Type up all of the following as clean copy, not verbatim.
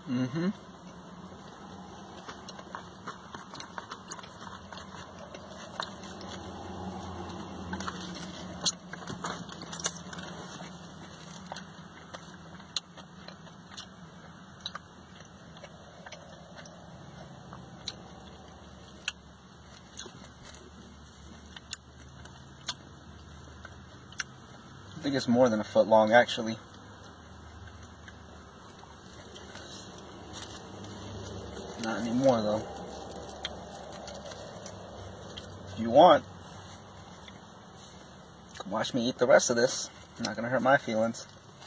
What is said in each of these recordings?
Mm-hmm. I think it's more than a foot long, actually. Not anymore, though. If you want, come watch me eat the rest of this. Not gonna hurt my feelings.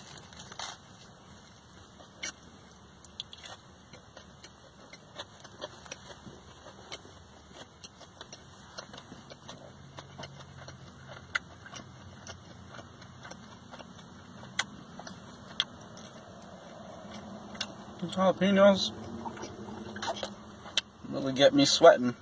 These jalapenos really get me sweating.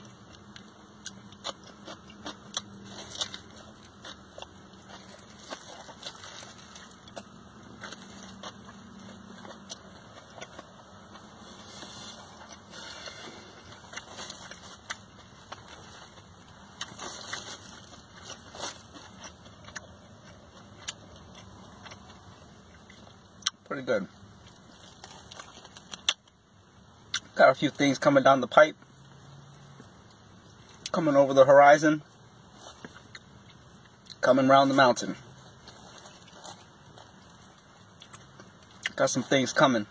Pretty good. Got a few things coming down the pipe, coming over the horizon, coming round the mountain. Got some things coming.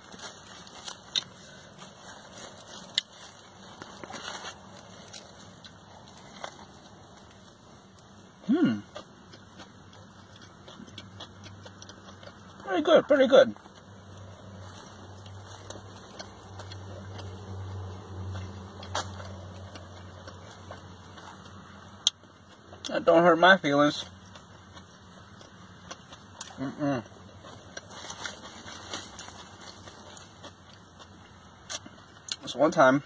Pretty good, pretty good. That don't hurt my feelings. This one time,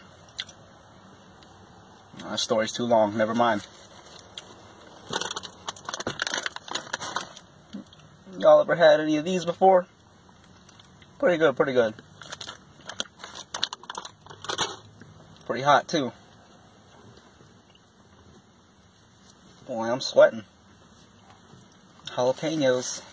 that story's too long, never mind. Y'all ever had any of these before? Pretty good, pretty good. Pretty hot too. Boy, I'm sweating. Jalapenos.